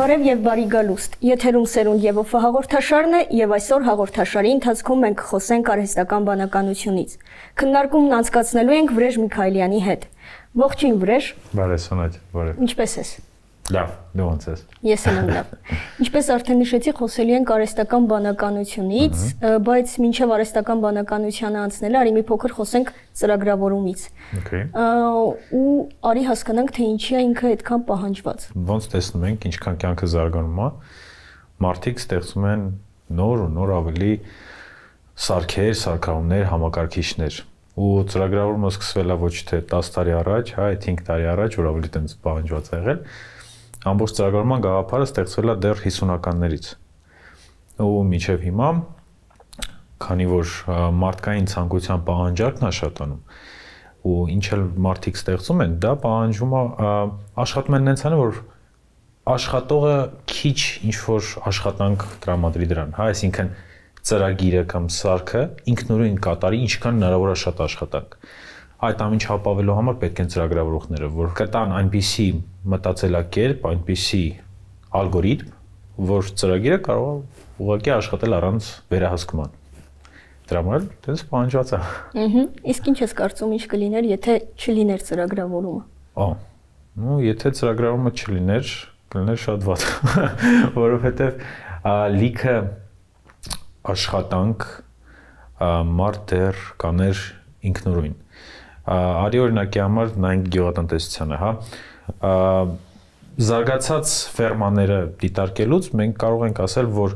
Բարև եւ բարի գալուստ։ Եթերում Սերունդ եւ Օֆը հաղորդաշարն է եւ այսօր հաղորդաշարի ընթացքում մենք խոսենք արհեստական բանականությունից։ Քննարկումն անցկացնելու ենք Վրեժ Միքայելյանի հետ։ Ողջույն Վրեժ։ Բարև Սոնատ, բարև։ Ինչպե՞ս ես։ Լավ, դու ո՞նց ես։ Ես եմ լավ։ Ինչպես արդեն նշեցի, խոսելու ենք արհեստական բանականությունից, բայց մինչև արհեստական բանականությանը անցնելը արի մի փոքր խոսենք ծրագրավորումից։ Okay։ Ու արի հասկանանք, թե ինչի է ինքը այդքան պահանջված։ Ոնց տեսնում ենք, ինչքան կյանքը զարգանում է, մարդիկ ստեղծում են նոր ու նոր ավելի սարքեր, սարքավորումներ, համակարգիչներ։ Ու ծրագրավորումը սկսվել է ոչ թե 10 տարի առաջ, այլ 5 տարի առաջ, որ ավելի տենց պահանջված է եղել։ Ամբողջ ծրագրավորման գաղափարը ստեղծվել է դեռ 50-ականներից։ Ու մինչև հիմա, քանի որ մարդկային ցանկության պահանջարկն է շատանում, ու ինչ էլ մարդիկ ստեղծում են, դա պահանջում է աշխատում են նենց անը, որ աշխատողը քիչ ինչ-որ աշխատանք տրամադրի դրան, հա, այսինքն ծրագիրը կամ սարքը ինքնուրույն կատարի ինչքան հնարավոր է շատ աշխատանք։ Այդ ամենը ապավելու համար պետք են ծրագրավորողները, որ կտան այնպիսի մտածելակերպ, այնպիսի ալգորիթմ, որ ծրագիրը կարող է ուղղակի աշխատել առանց վերահսկման։ Դրա համար դες պահանջված է։ Իսկ ինչ ես կարծում, ինչ կլիներ, եթե չլիներ ծրագրավորումը։ Ну, եթե ծրագրավորումը չլիներ, կլիներ շատ վատ, որովհետև լիքը աշխատանք մարդ դեռ կաներ ինքնուրույն։ Արի օրինակի համար նայենք գյուղատնտեսությանը, հա։ Զարգացած ֆերմաները դիտարկելուց մենք կարող ենք ասել, որ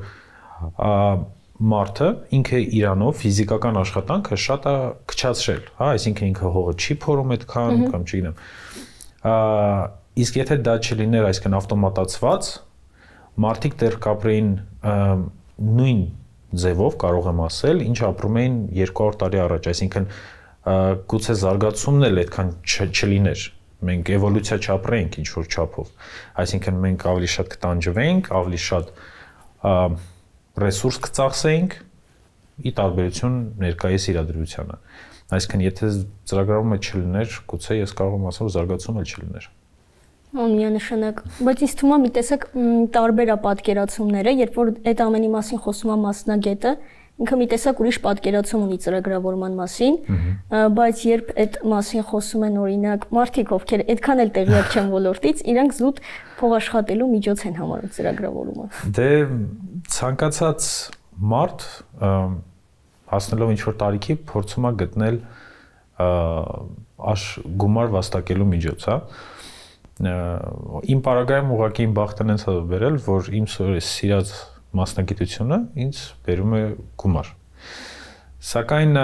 մարդը ինքը իրանով ֆիզիկական աշխատանքը շատ է քչացրել, հա, այսինքն ինքը հողը չի փորում այդքան կամ չգիտեմ։ Իսկ եթե դա չլիներ, այսինքն ավտոմատացված, մարդիկ դեռ կապրեին նույն ձևով, կարող եմ ասել, ինչ ապրում էին 200 տարի առաջ, այսինքն գուցե զարգացումն էլ այդքան չլիներ։ Մենք էվոլյուցիա չապրեինք ինչ որ չափով։ Այսինքն մենք ավելի շատ կտանջվեինք, ավելի շատ ռեսուրս կծախսեինք՝ ի տարբերություն ներկայիս իրադրությանը։ Այսինքն եթե ծրագրավորումը չլիներ, գուցե ես կարող եմ ասել, զարգացում էլ չլիներ։ Միանշանակ, բայց ինձ թվում է մի տեսակ տարբեր է պատկերացումները, երբ որ այդ ամենի մասին խոսում է մասնագետը, ինքը մի տեսակ ուրիշ պատկերացում ունի ծրագրավորման մասին, բայց երբ այդ մասին խոսում են օրինակ մարդիկ, ովքեր այդքան էլ տեղյակ չեն ոլորտից, իրանք զուտ փող աշխատելու միջոց են համարում ծրագրավորումը։ Դե ցանկացած մարդ հասնելով ինչ-որ տարիքի փորձում է գտնել գումար վաստակելու միջոց, հա։ Իմ պարագայում ուղղակի իմ բախտն է բերել, որ իմ սիրած մասնագիտությունը ինձ բերում է գումար։ Սակայն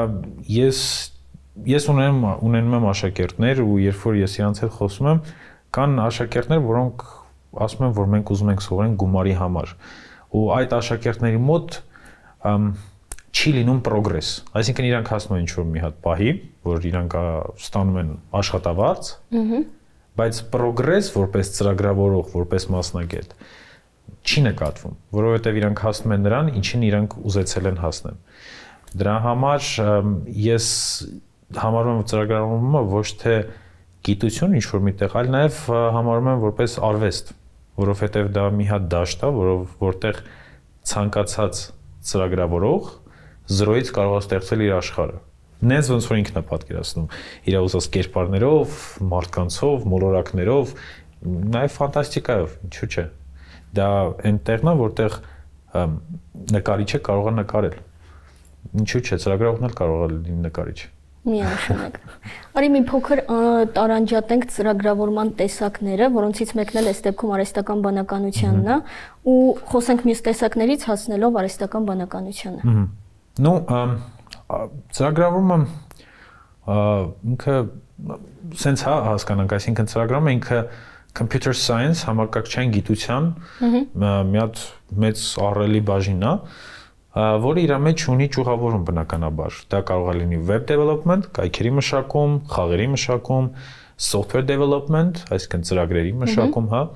ես ունենում եմ աշակերտներ ու երբ որ ես իրանց հետ խոսում եմ, կան աշակերտներ, որոնք ասում են, որ մենք ուզում ենք սովորենք գումարի համար։ Ու այդ աշակերտների մոտ չի լինում պրոգրես։ Այսինքն իրանք հասնում են ինչ-որ մի հատ պահի, որ իրանք ստանում են աշխատավարձ, բայց պրոգրես որպես ծրագրավորող, որպես մասնագետ չի նկատվում, որովհետև իրանք հասնում են նրան, ինչին իրանք ուզեցել են հասնել։ Դրա համար ես համարում եմ ծրագրավորումը ոչ թե գիտություն ինչ-որ միտեղ, այլ նաև համարում եմ որպես արվեստ, որովհետև դա մի հատ դաշտ է, որտեղ ցանկացած ծրագրավորող զրոյից կարող է ստեղծել իր աշխարհը։ Նենց ոնց որ ինքն է պատկերացնում իր ուզած կերպարներով, մարդկանցով, մոլորակներով, նաև ֆանտաստիկայով, ինչու՞ չէ։ Դա այն տեղն է, որտեղ նկարիչը կարող է նկարել։ Ինչու՞ չէ, ծրագրավորողն էլ կարող է լինել նկարիչ։ Միանշանակ։ Արի մի փոքր տարանջատենք ծրագրավորման տեսակները, որոնցից մեկն էլ այս դեպքում արհեստական բանականությանն է, ու խոսենք մյուս տեսակներից հասնելով արհեստական բանականությանը։ Ну, ծրագրավորումը ինքը սենց հասկանանք, այսինքն ծրագրավորումը ինքը computer science համակարգչային գիտության մի հատ մեծ ահռելի բաժին է, որը իր մեջ ունի ճյուղավորում բնականաբար։ Դա կարող է լինի web development, կայքերի մշակում, խաղերի մշակում, software development, այսինքն ծրագրերի մշակում, հա։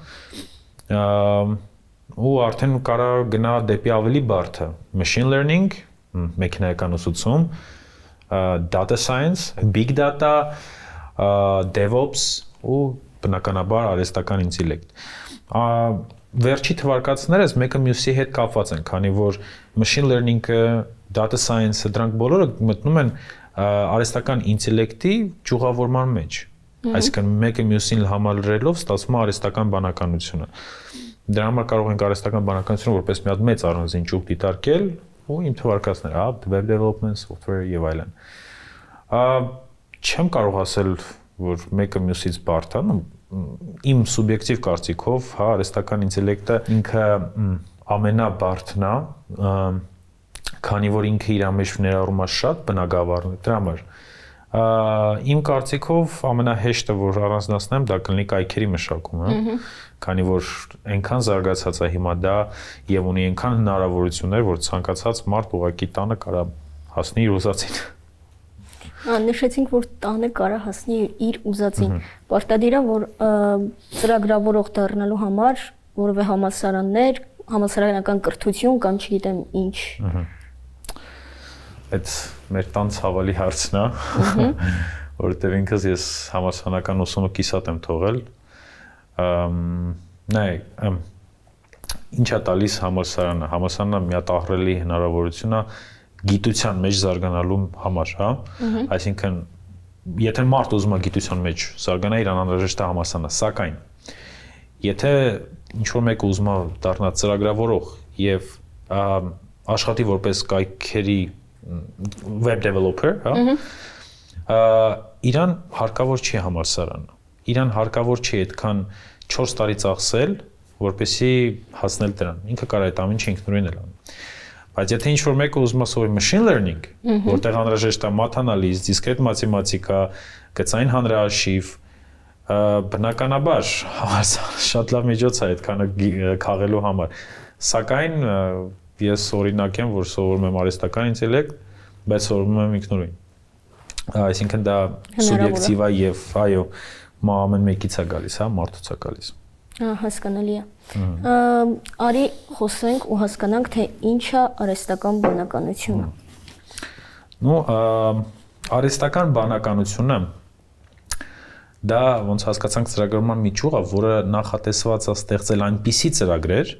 Ու արդեն կարող գնա դեպի ավելի բարդը, machine learning, մեքենայական ուսուցում, data science, big data, DevOps ու բնականաբար արհեստական ինտելեկտ։ վերջի թվարկածներս մեկը մյուսի հետ կապված են, քանի որ machine learning-ը, data science-ը դրանք բոլորը մտնում են արհեստական ինտելեկտի ճյուղավորման մեջ։ Այսինքն մեկը մյուսին համալրելով ստացվում է արհեստական բանականությունը։ Դրա համար կարող ենք արհեստական բանականությունը որպես մի հատ մեծ առանձին ճյուղ դիտարկել ու իմ թվարկածները, web development, software եւ այլն։ Չեմ կարող ասել, որ մեկը մյուսից բարդ է, իմ սուբյեկտիվ կարծիքով, հա, արհեստական ինտելեկտը ինքը ամենաբարդն է, քանի որ ինքը իր մեջ ներառում է շատ բնագավառներ, դրա համար իմ կարծիքով ամենահեշտը, որ առանձնացնեմ, դա կլինի կայքերի մշակումը, քանի որ այնքան զարգացած է հիմա դա եւ ունի այնքան հնարավորություններ, որ ցանկացած մարդ ուղղակի տանը կարա հասնի իր ուզածին։ Նշեցինք, որ տանը կարա հասնի իր ուզածին։ Պարտադիր է, որ ծրագրավորող դառնալու համար որևէ համալսարաններ, համալսարանական կրթություն կամ չգիտեմ ինչ։ Այդ մեր տան ցավալի հարցն է, որովհետև ինքս ես համալսարանական ուսումը կիսատ եմ թողել։ Նայ, ինչ է տալիս համալսարանը։ Համալսարանը մի հատ ահռելի հնարավորություն է գիտության մեջ զարգանալու համար, հա։ Այսինքն, եթե մարդ ուզում է գիտության մեջ զարգանա, իրան անհրաժեշտ է համալսարանը, սակայն եթե ինչ-որ մեկը ուզում է դառնալ ծրագրավորող եւ աշխատի որպես կայքերի web developer, հա, իրան հարկավոր չի համալսարանը։ Իրան հարկավոր չի այդքան 4 տարի ծախսել, որպեսզի հասնել դրան։ Ինքը կարող է այդ ամեն ինչը ինքնուրույն անի։ Բայց եթե ինչ-որ մեկը ուզում է սովորել machine learning, որտեղ անհրաժեշտ է math analysis, discrete mathematika, գծային հանրահաշիվ, բնականաբար շատ լավ միջոց է այդքանը քաղելու համար։ Սակայն ես օրինակ եմ, որ սովորում եմ արհեստական ինտելեկտ, բայց սովորում եմ ինքնուրույն։ Այսինքն դա սուբյեկտիվ է եւ այո, ամեն մեկից է գալիս, հա, մարդուց է գալիս։ Հասկանալի է։ Արի խոսենք ու հասկանանք, թե ինչ է արհեստական բանականությունը։ Ну, արհեստական բանականությունը դա ոնց հասկացանք ծրագրման մի ճյուղ է, որը նախատեսված է ստեղծել այնպիսի ծրագրեր,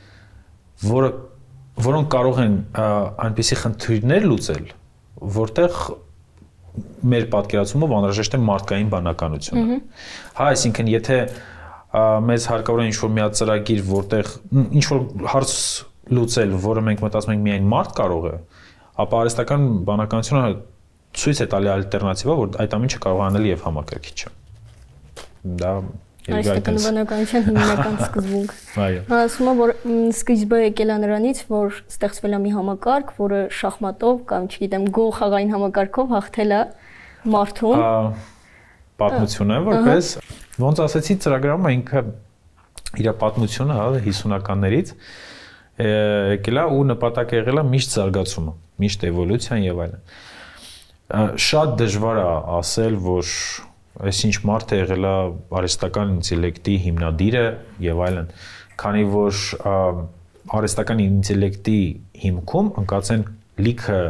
որոնք կարող են այնպիսի խնդիրներ լուծել, որտեղ մեր պատկերացումով անհրաժեշտ է մարդկային բանականությունը։ Հա, այսինքն եթե մեզ հարկավոր է ինչ-որ մի հատ ծրագիր, որտեղ ինչ-որ հարց լուծել, որը մենք մտածում ենք միայն մարդ կարող է, ապա արհեստական բանականությունը ցույց է տալի ալտերնատիվա, որ այդ ամենը կարող է անել եւ համակարգիչը։ Դա արհեստական բանականության հիմնական սկզբունք։ Այո։ Ասում եմ, որ սկիզբը եկել է նրանից, որ ստեղծվել է մի համակարգ, որը շախմատով կամ չգիտեմ, գո խաղային համակարգով հաղթել է մարդուն։ Պատմություն է, որպես ոնց ասեցի, ծրագրավորումը ինքը իր պատմությունը, հա, 50-ականներից եկել է ու նպատակը եղել է միշտ զարգացումը, միշտ էվոլյուցիան եւ այլն։ Շատ դժվար է ասել, որ այսինչ մարդը եղել է արհեստական ինտելեկտի հիմնադիրը եւ այլն, քանի որ արհեստական ինտելեկտի հիմքում ընկած են լիքը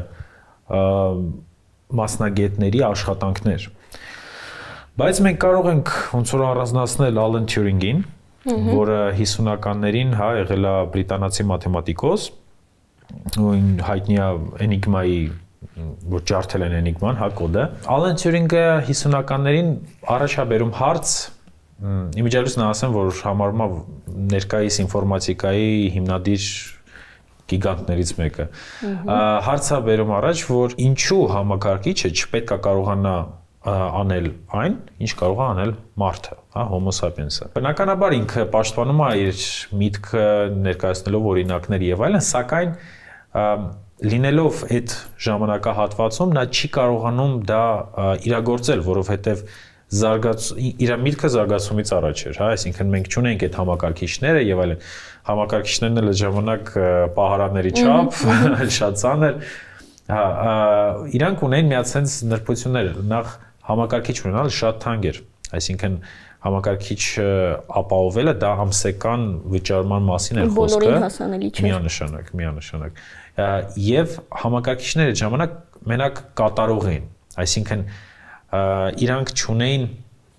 մասնագետների աշխատանքներ։ Բայց մենք կարող ենք ոնց որ առանձնացնել Ալեն Թյուրինգին, որը 50-ականներին, հա, եղել է բրիտանացի մաթեմատիկոս, ու հայտնի է Էնիգմայի, որ ջարդել են Էնիգման, հա, կոդը։ Ալեն Թյուրինգը 50-ականներին առաջ է բերում հարց, իմիջիայլոց նա ասեմ, որ համարվում է ներկայիս ինֆորմատիկայի հիմնադիր գիգանտներից մեկը։ Հարց է բերում առաջ, որ ինչու համակարգիչը չպետք է կարողանա անել այն, ինչ կարող է անել մարդը, հա, Homo sapiens-ը։ Բնականաբար ինքը պաշտպանում է իր միտքը ներկայացնելով օրինակներ եւ այլն, սակայն լինելով այդ ժամանակահատվածում նա չի կարողանում դա իրագործել, որովհետեւ իր միտքը զարգացումից առաջ էր, հա, այսինքն մենք չունենք այդ համակարգիչները եւ այլն։ Համակարգիչներն էլ այդ ժամանակ պահարանների չափ, շատ ծանր, հա, իրանք ունեն միացած նրբություններ, նախ համակարգիչ ունենալ շատ թանկ էր, այսինքն համակարգիչ ապահովելը դա ամսական վճարման մասին էր խոսքը։ Բոլորին հասանելի չէր։ Միանշանակ։ Եվ համակարգիչները այդ ժամանակ մենակ կատարող էին, այսինքն իրանք չունեին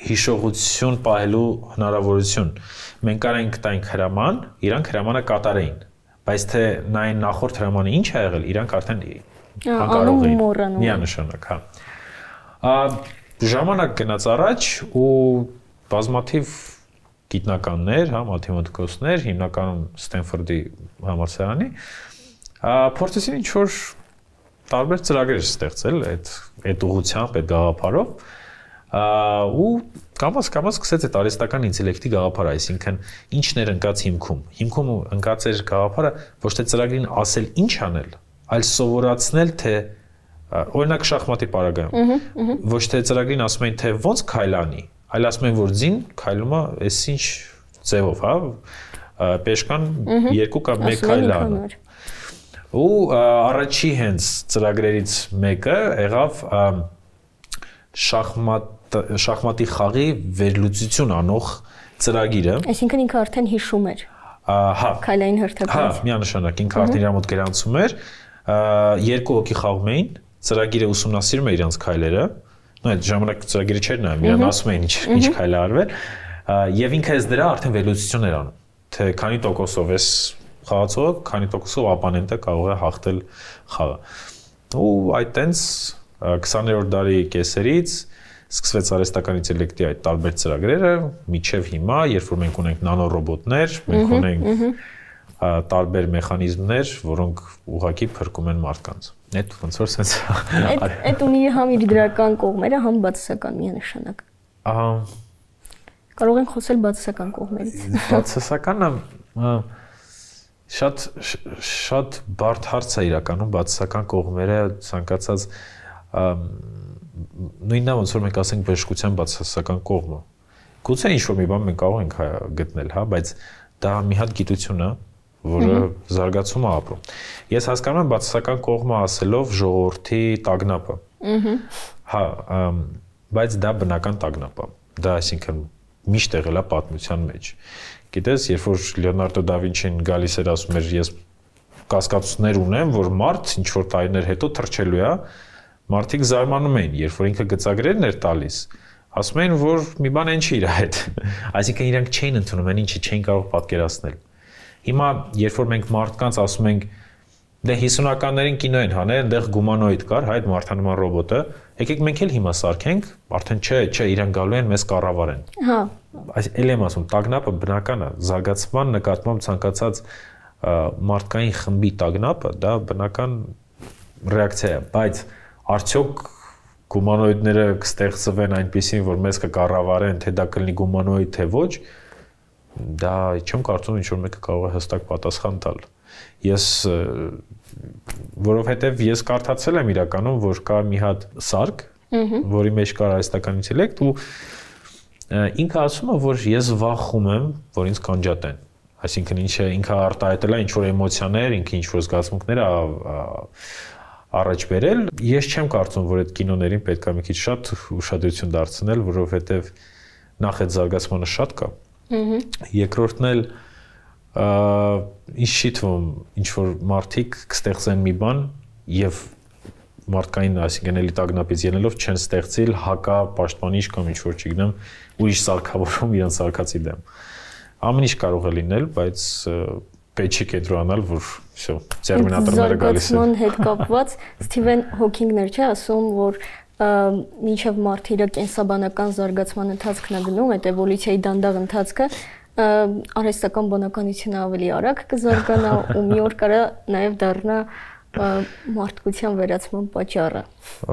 հիշողություն պահելու հնարավորություն։ Մենք կարենք տանք հրաման, իրանք հրամանը կատարեին, բայց թե նայն նախորդ հրամանը ինչ ա եղել, իրանք արդեն անկարող էին։ Միանշանակ, հա։ Ժամանակ գնաց առաջ ու բազմաթիվ գիտնականներ, հա, մաթեմատիկոսներ, հիմնականում Ստենֆորդի համալսարանի, փորձեցին ինչ-որ տարբեր ծրագրեր ստեղծել այդ ուղղությամբ, այդ գաղափարով, ու կամաց սկսեց այդ արհեստական ինտելեկտի գաղափարը, այսինքն ինչն էր ընկած հիմքում։ Հիմքում ընկած էր գաղափարը ոչ թե ծրագրին ասել ինչ անել, այլ սովորացնել, թե օրինակ շախմատի պարագայում ոչ թե ծրագրին ասում են, թե ոնց քայլ անի, այլ ասում են, որ ձին քայլում է այսինչ ձևով, հա, պեշկան 2 կամ 1 քայլ անի։ Ու առաջի հենց ծրագրերից մեկը եղավ շախմատի խաղի վերլուծություն անող ծրագիրը։ Այսինքն ինքը արդեն հիշում էր։ Հա, քայլային հերթականից։ Հա, միանշանակ ինքը արդեն իր մոտ գրանցում էր, 2 հոգի խաղում էին, ծրագիրը ուսումնասիրում էր իրանց քայլերը, նո այդ ժամանակ ծրագիրը չէր նայում, իրան ասում էին ինչ քայլ է արվել, եւ ինքը այս դրա արդեն վերլուծություն էր անում, թե քանի տոկոսով էս խաղացողը, քանի տոկոսով օպոնենտը կարող է հաղթել խաղը։ Ու այդտենց 20-րդ դարի կեսերից սկսվեց արհեստական ինտելեկտի այդ տարբեր ծրագրերը, մինչև հիմա, երբ որ մենք ունենք նանոռոբոտներ, մենք ունենք տարբեր մեխանիզմներ, որոնք ուղղակի փրկում են մարդկանց։ Այդ ոնց որ sense այդ ունի համ իր դրական կողմերը, համ բացասական միանշանակ։ Կարող ենք խոսել բացասական կողմերից։ Բացասականը շատ բարդ հարց է իրականում, բացասական կողմերը ցանկացած նույնն է ոնց որ մենք ասենք բժշկության բացասական կողմը։ Գուցե ինչ-որ մի բան մենք կարող ենք գտնել, հա, բայց դա մի հատ գիտություն է, որը զարգացում է ապրում։ Ես հասկանում եմ բացասական կողմը ասելով ժողովրդի տագնապը։ Հա, բայց դա բնական տագնապ է։ Դա այսինքն միշտ եղել է պատմության մեջ։ Գիտես, երբ որ Լեոնարդո դա Վինչին գալիս էր ասում էր ես կասկածներ ունեմ, որ մարդ ինչ որ տարիներ հետո թռչելու է, մարդիկ զարմանում էին, երբ որ ինքը գծագրերն էր տալիս, ասում էին, որ մի բան այն չի իր հետ։ Այսինքն իրանք չէին ընդունում, այն ինչը չէին կարող պատկերացնել։ Հիմա, երբ որ մենք մարդկանց ասում ենք, դե 50-ականներին կինո են հանել, այնտեղ գումանոիդ կար, հա, այդ մարդանման ռոբոտը, եկեք մենք էլ հիմա սարքենք, արդեն չէ, իրանք գալու են մեզ կառավարեն։ Հա։ Այլ եմ ասում, տագնապը բնական է, զարգացման նկատմամբ ցանկացած մարդկային խմբի տագնապը, դա բնական ռեակցիա է, բայց արդյոք գումանոիդները կստեղծվեն այնպեսին, որ մեզ կկառավարեն, թե դա կլինի գումանոիդ, թե ոչ, դա չեմ կարծում ինչ-որ մեկը կարող է հստակ պատասխան տալ։ Ես որովհետև ես կարդացել եմ իրականում, որ կա մի հատ սարք, որի մեջ կա արհեստական ինտելեկտ ու ինքը ասում է, որ ես վախում եմ, որ ինձ կանջատեն։ Այսինքն ինքը արտահայտել է ինչ-որ էմոցիաներ, ինքը ինչ-որ զգացմունքներ առաջ բերել։ Ես չեմ կարծում, որ այդ կինոներին պետք է մի քիչ շատ ուշադրություն դարձնել, որովհետև նախ այդ զարգացմանը շատ կա։ Երկրորդն էլ ինչ չի թվում, ինչ որ մարդիկ կստեղծեն մի բան եւ մարդկային, այսինքն էլի տագնապից ելնելով չեն ստեղծել հակապաշտպանիչ կամ ինչ որ չգիտեմ, ուրիշ սարքավորում իրենց սարքածի դեմ։ Ամեն ինչ կարող է լինել, բայց պետք չի կենտրոնանալ, որ всё, տերմինատորները գալիս են։ Զարգացման հետ կապված Սթիվեն Հոքինգն էր, չէ, ասում, որ մինչև մարդը իր կենսաբանական զարգացման ընթացքն է գնում, այդ էվոլյուցիայի դանդաղ ընթացքը արհեստական բանականությունը ավելի արագ կզարգանա ու մի օր կարա նաև դառնա մարդկության վերացման պատճառը։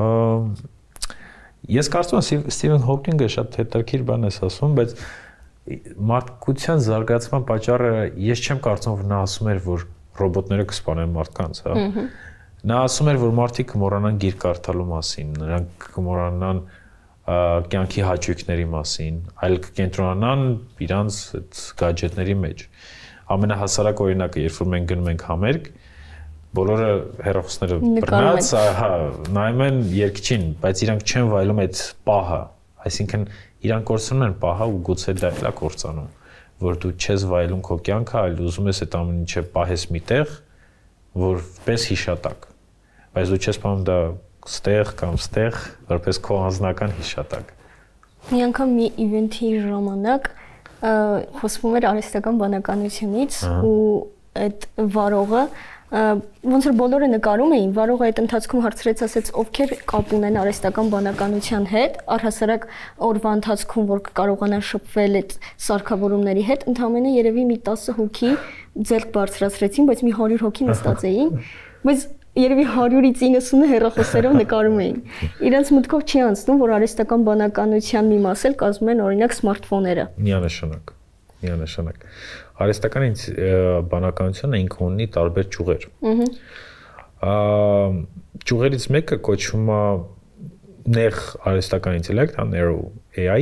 Ես կարծում եմ Սթիվեն Հոքինգը շատ հետաքրքիր բան է ասում, բայց մարդկության զարգացման պատճառը ես չեմ կարծում, որ նա ասում էր, որ ռոբոտները կսպանեն մարդկանց, հա։ Նա ասում էր, որ մարդիկ կմոռանան գիրք կարդալու մասին, նրանք կմոռանան կյանքի հաճույքների մասին, այլ կենտրոնանան իրանց այդ գadgetների մեջ։ Ամենահասարակ օրինակը, երբ որ մենք գնում ենք համերգ, բոլորը հեռախոսները բռնած, հա, նայում են երգչին, բայց իրանք չեն վայելում այդ պահը, այսինքն իրանք կորցնում են պահը ու գուցե դա էլ է կորցանում, որ դու չես վայելում քո կյանքը, այլ ուզում ես այդ ամեն ինչը պահես միտեղ, որպես հիշատակ, բայց դու չես պահում դա ստեղ կամ ստեղ, որպես քո անձնական հիշատակ։ Մի անգամ մի event-ի ժամանակ խոսվում էր արհեստական բանականությունից ու այդ վարողը ոնց որ բոլորը նկարում էին, վարողը այդ ընթացքում հարցրեց, ասեց ովքեր կապ ունեն արհեստական բանականության հետ, առհասարակ օրվա ընթացքում որ կարողանան շփվել այդ սարքավորումների հետ, ընդհանրապես երևի մի 10 հոգի ձեռք բարձրացրեցին, բայց մի 100 հոգի նստած էին, բայց երևի 100-ից 90-ը հեռախոսերով նկարում էին։ Իրենց մտքով չի անցնում, որ արհեստական բանականության մի մաս էլ կազմում են օրինակ սմարթֆոնները։ Միանշանակ։ Արհեստական բանականությունը ինքը ունի տարբեր ճյուղեր։ Ճյուղերից մեկը կոչվում է նեղ արհեստական ինտելեկտ, narrow AI,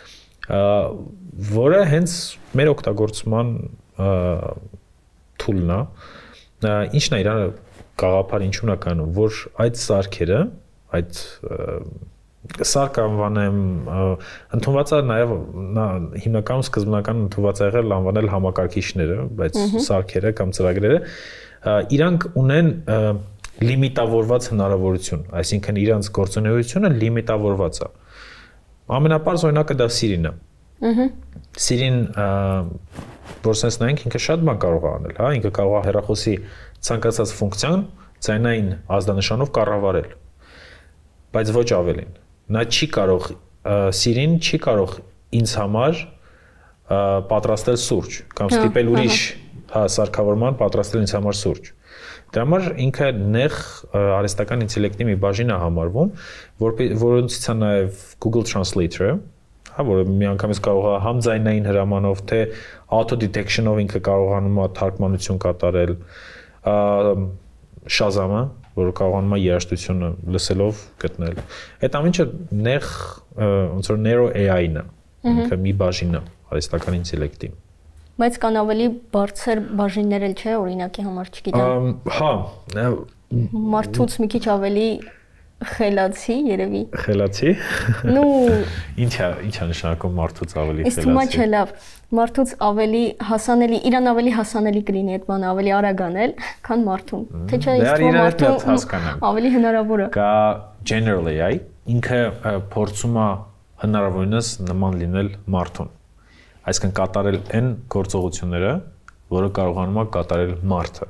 որը հենց մեր օգտագործման tool-ն է։ Ինչն է իրանը գաղափար ինչու՞ն է կանում, որ այդ սարքերը, այդ սարք անվանեմ, ընդունված է նաև հիմնականում սկզբնական ընդունված է եղել անվանել համակարգիչները, բայց սարքերը կամ ծրագրերը իրանք ունեն լիմիտավորված հնարավորություն, այսինքն իրանց գործունեությունը լիմիտավորված է։ Ամենապարզ օրինակը դա Siri-ն է։ Siri-ն որ sense նայենք ինքը շատ բան կարող է անել, հա, ինքը կարող է հեռախոսի ցանկացած ֆունկցիան ձայնային ազդանշանով կառավարել, բայց ոչ ավելին։ Նա չի կարող Siri-ն չի կարող ինձ համար պատրաստել սուրճ կամ ստիպել ուրիշ սարքավորման պատրաստել ինձ համար սուրճ։ Դրա համար ինքը նեղ արհեստական ինտելեկտի մի բաժին է համարվում, որոնցից է նաև Google Translator-ը, հա, որը միանգամից կարող է համ ձայնային հրամանով, թե auto detection-ով ինքը կարողանում է թարգմանություն կատարել, Shazam-ը, որը կարողանում է երաժշտությունը լսելով գտնել։ Այդ ամենը նեղ ոնց որ narrow AI-ն է, ինքը մի բաժին է արհեստական ինտելեկտի։ Բայց կան ավելի բարձր բաժիններ էլ չէ, օրինակի համար չգիտեմ։ Հա, մարդուց մի քիչ ավելի խելացի երևի։ Խելացի։ Ну, ինչա նշանակում մարդուց ավելի խելացի։ Իսկ թվում է չէ լավ, մարդուց ավելի հասանելի, իրան ավելի հասանելի կլինի այդ բանը, ավելի արագ անել, քան մարդուն։ Թե չէ, իսկ թվում մարդուն ավելի հնարավոր է։ Կա general AI, ինքը փորձում է հնարավորինս նման լինել մարդուն։ Այսինքն կատարել այն գործողությունները, որը կարողանում է կատարել մարդը։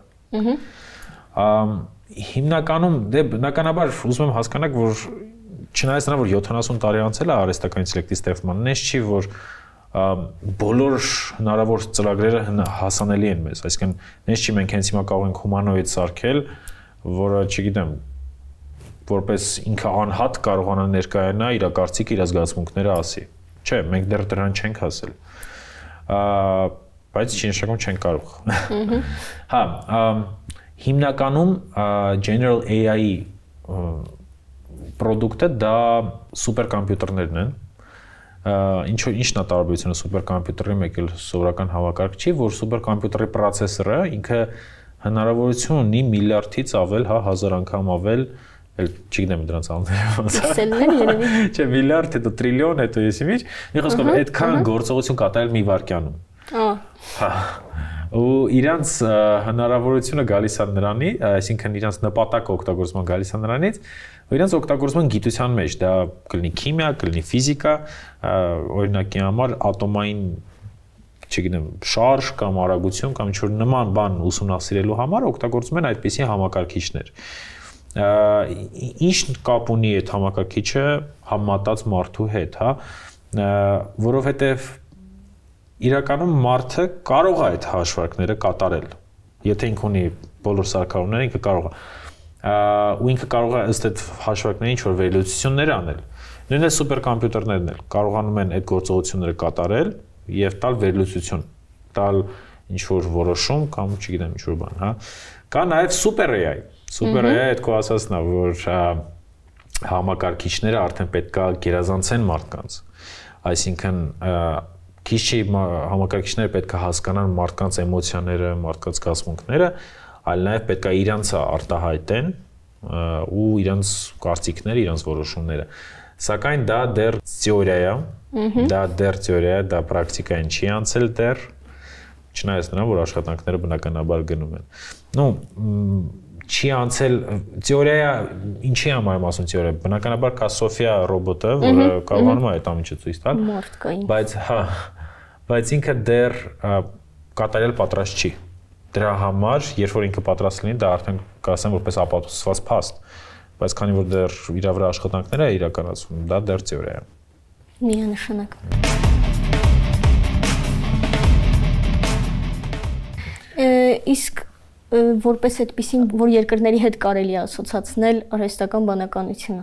Հիմնականում դե բնականաբար ուզում եմ հասկանալ, որ չնայած նրան, որ 70 տարի անցել է արհեստական ինտելեկտի ստեղծման, նես չի, որ բոլոր հնարավոր ծրագրերը հասանելի են մեզ, այսինքն նես չի մենք հենց հիմա կարող ենք հումանոիդ սարքել, որը, չգիտեմ, որպես ինքը անհատ կարողանա ներկայանա իր կարծիքը, իր զգացմունքները ասի։ Չէ, մենք դեռ դրան չենք հասել։ Բայց չի նշանակում չենք կարող։ Հա, հիմնականում general AI-ի պրոդուկտը դա սուպերկոմպյուտերներն են։ Ինչն է տարբերությունը սուպերկոմպյուտերի մեկ էլ սովորական համակարգչի, որ սուպերկոմպյուտերի պրոցեսորը ինքը հնարավորություն ունի միլիարդից ավել, հա, 1000 անգամ ավել, չգիտեմ դրանց անունները ոնց է։ Պիքսելներ երևի։ Չէ, միլիարդ, հետո տրիլիոն, հետո եսի միջ։ Մի խոսքով այդքան գործողություն կատարել մի վայրկյանում։ Հա։ Ու իրանց հնարավորությունը գալիս է նրանի, այսինքն իրանց նպատակը օգտագործման գալիս է նրանից, ու իրանց օգտագործման գիտության մեջ դա կլինի քիմիա, կլինի ֆիզիկա, օրինակի համար ատոմային, չգիտեմ, շարժ կամ արագություն կամ ինչ-որ նման բան ուսումնասիրելու համար օգտագործում են այդպիսի համակարգիչներ։ Ինչ կապ ունի այդ համակարգիչը համատած մարդու հետ, հա, որովհետև իրականում մարդը կարող է այդ հաշվարկները կատարել։ Եթե ինքը ունի բոլոր սարքավորումները, ինքը կարող է։ Ու ինքը կարող է ըստ այդ հաշվարկների ինչ-որ վերլուծություններ անել։ Նույնիսկ սուպերկոմպյուտերներն էլ կարողանում են այդ գործողությունները կատարել եւ տալ վերլուծություն, տալ ինչ-որ որոշում կամ չգիտեմ ինչ-որ բան, հա։ Կա նաեւ super AI։ Super AI այդ քո ասածն է, որ համակարգիչները արդեն պետք է գերազանցեն մարդկանց։ Այսինքն քիչ չի համակարգիչները պետք է հասկանան մարդկանց էմոցիաները, մարդկանց զգացմունքները, այլ նաև պետք է իրանց արտահայտեն ու իրանց կարծիքները, իրանց որոշումները։ Սակայն դա դեռ թեորիա է, դա պրակտիկային չի անցել դեռ, չնայած նրան, որ աշխատանքները բնականաբար գնում են։ Ну, չի անցել թեորիա ինչի համար եմ ասում թեորիա բնականաբար կա Սոֆիա ռոբոտը որը կարողանում է այդ ամիջը ցույց տալ բայց ինքը դեռ կատարել պատրաստ չի դրա համար երբ որ ինքը պատրաստ լինի դա արդեն կասեմ որպես ապացուցված փաստ բայց քանի որ դեռ իր վրա աշխատանքներ է իրականացվում դա դեռ թեորիա է միանշանակ իսկ որպես այդպեսին, որ երկրների հետ կարելի է ասոցացնել արհեստական բանականությունը։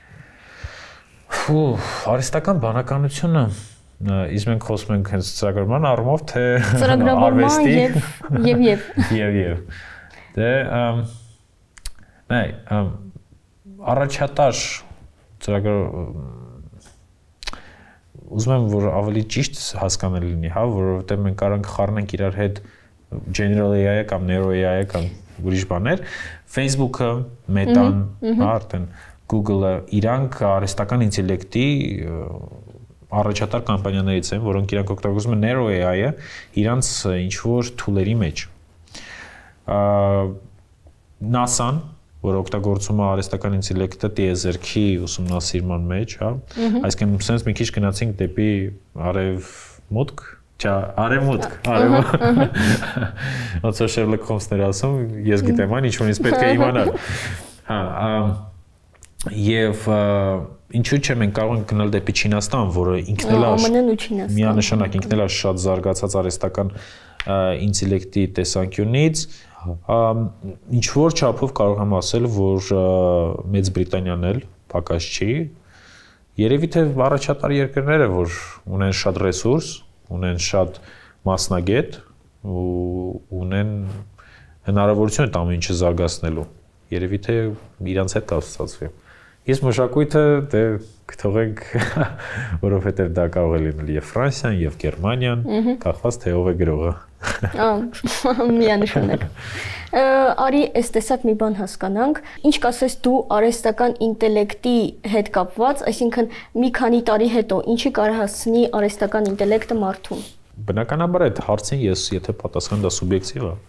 Արհեստական բանականությունը, իսկ մենք խոսում ենք հենց ծրագրման առումով, թե արվեստի եւ դե նայ առաջատար ծրագիր ուզում եմ որ ավելի ճիշտ հասկանալի լինի, հա, որովհետեւ մենք կարող ենք խառնենք իրար հետ General AI կամ Neuro AI կամ ուրիշ բաներ, Facebook-ը, Meta-ն, արդեն Google-ը, իրանք արհեստական ինտելեկտի առաջատար կամպանիաներից են, որոնք իրանք օգտագործում են Neuro AI-ը իրանց ինչ որ tool-երի մեջ։ NASA-ն, որ օգտագործում է արհեստական ինտելեկտը տիեզերքի ուսումնասիրման մեջ, հա, այսինքն sense մի քիչ գնացինք դեպի արևմուտք Արևմուտք, ոնց որ Շերլոկ Հոլմսն էր ասում, ես գիտեմ այն, ինչ որ ինձ պետք է իմանալ։ Հա, եւ ինչու՞ չէ մենք կարող ենք գնալ դեպի Չինաստան, որը ինքն էլ է միանշանակ ինքն էլ է շատ զարգացած արհեստական ինտելեկտի տեսանկյունից, ինչ որ չափով կարող եմ ասել, որ Մեծ Բրիտանիան էլ պակաս չի։ Երևի թե առաջատար երկրները, որ ունեն շատ ռեսուրս ունեն շատ մասնագետ ու ունեն հնարավորություն այդ ամեն ինչը զարգացնելու։ Երևի թե իրանց հետ կասացվի։ Իսկ մշակույթը դե կթողենք, որովհետև դա կարող է լինել եւ Ֆրանսիան, եւ Գերմանիան, կախված թե ով է գրողը։ Միանշանակ։ Արի, այս տեսակ մի բան հասկանանք։ Ինչ կասես դու արհեստական ինտելեկտի հետ կապված, այսինքն մի քանի տարի հետո ինչի կարահասցնի արհեստական ինտելեկտը մարդուն։ Բնականաբար այդ հարցին ես եթե պատասխան դա սուբյեկտիվ է։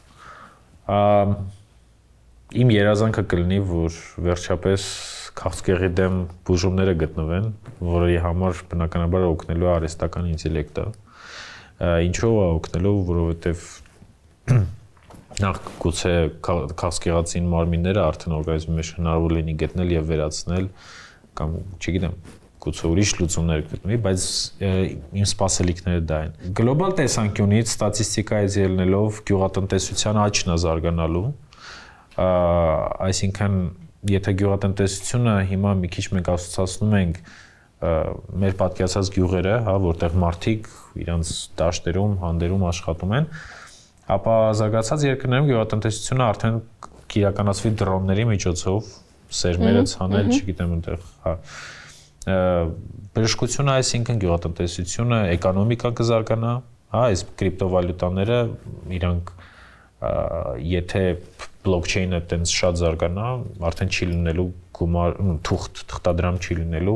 Իմ երազանքը կլինի, որ վերջապես քաղցկեղի դեմ բուժումները գտնվեն, որի համար բնականաբար օգնելու է արհեստական ինտելեկտը։ Ինչով է օգնելու, որովհետև նախ գուցե քաղցկեղածին մարմինները արդեն օրգանիզմի մեջ հնարավոր լինի գտնել եւ վերացնել կամ չգիտեմ գուցե ուրիշ լուծումներ գտնվի, բայց իմ սպասելիքները դա են։ Գլոբալ տեսանկյունից ստատիստիկայից ելնելով գյուղատնտեսության աճն է զարգանալու, այսինքն եթե գյուղատնտեսությունը հիմա մի քիչ մենք ասոցացնում ենք մեր պատկերացած գյուղերը, հա, որտեղ մարդիկ իրանց դաշտերում, հանդերում աշխատում են, ապա զարգացած երկրներում գյուղատնտեսությունը արդեն կիրականացվի դրոնների միջոցով, սերմերը ցանել, չգիտեմ այնտեղ, հա, բժշկությունը, այսինքն գյուղատնտեսությունը, էկոնոմիկան կզարգանա, հա, այս կրիպտովալյուտաները իրանք եթե բլոկչեյնը տենց շատ զարգանա, արդեն չի լինելու գումար, թղթադրամ չի լինելու։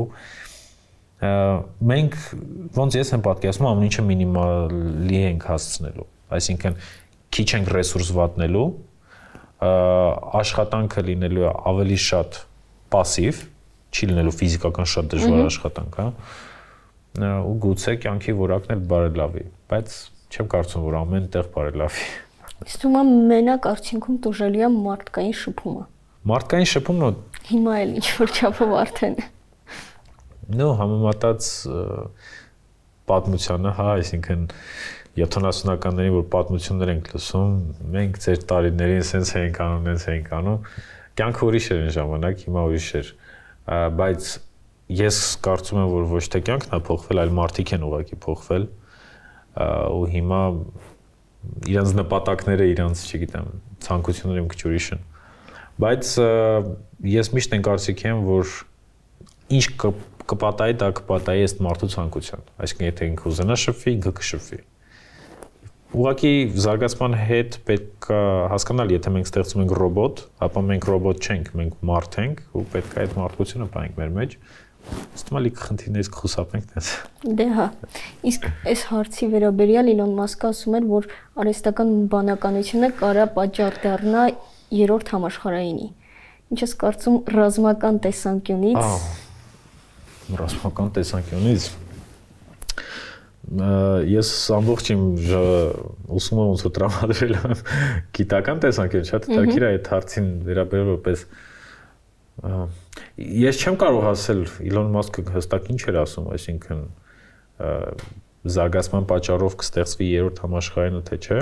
Մենք ոնց ես եմ պատկերացնում ամեն ինչը մինիմալի ենք հասցնելու, այսինքն քիչ ենք ռեսուրս վատնելու, աշխատանքը լինելու է ավելի շատ пассив, չի լինելու ֆիզիկական շատ դժվար աշխատանք, հա։ Ու գուցե կյանքի որակն էլ բարելավի, բայց չեմ կարծում, որ ամեն տեղ բարելավի։ Իսկ դու մենակ արդյունքում տուժելի է մարդկային շփումը։ Մարդկային շփումը հիմա էլ ինչ որ չափով արդեն։ Նո, համեմատած պատմությանը, հա, այսինքն 70-ականներին որ պատմություններ ենք լսում, մենք ծեր տարիներին սենց էինք անում, նենց էինք անում, կյանքը ուրիշ էր այն ժամանակ, հիմա ուրիշ էր, բայց ես կարծում եմ, որ ոչ թե կյանքն է փոխվել, այլ մարդիկ են ուղղակի փոխվել, ու հիմա իրանց նպատակները, իրանց, չգիտեմ, ցանկությունները մի քիչ ուրիշ են, բայց ես միշտ այն կարծիքի եմ, որ ինչ կպատայի, դա կպատայի ըստ մարդու ցանկության, այսինքն եթե ինքը ուզենա շփվի, ինքը կշփվի։ Ուղղակի զարգացման հետ պետք է հասկանալ, եթե մենք ստեղծում ենք ռոբոտ, ապա մենք ռոբոտ չենք, մենք մարդ ենք, ու պետք է այդ մարդկությունը պահենք մեր մեջ։ Ստմալի խնդիրներից կխուսափենք դες։ Դե հա։ Իսկ այս հարցի վերաբերյալ Իլոն Մասկը ասում էր, որ արհեստական բանականությունը կարա պատճառ դառնա երրորդ համաշխարհայինի։ Ինչ ես կարծում ռազմական տեսանկյունից։ Ռազմական տեսանկյունից ես ամբողջ իմ ուսումը ոնց որ տրամադրել եմ գիտական տեսանկյունից, շատ հետաքրքիր է այդ հարցին վերաբերել որպես ես չեմ կարող ասել Իլոն Մասկը հստակ ինչ էր ասում, այսինքն զարգացման պատճառով կստեղծվի երրորդ համաշխարհայինը թե չէ։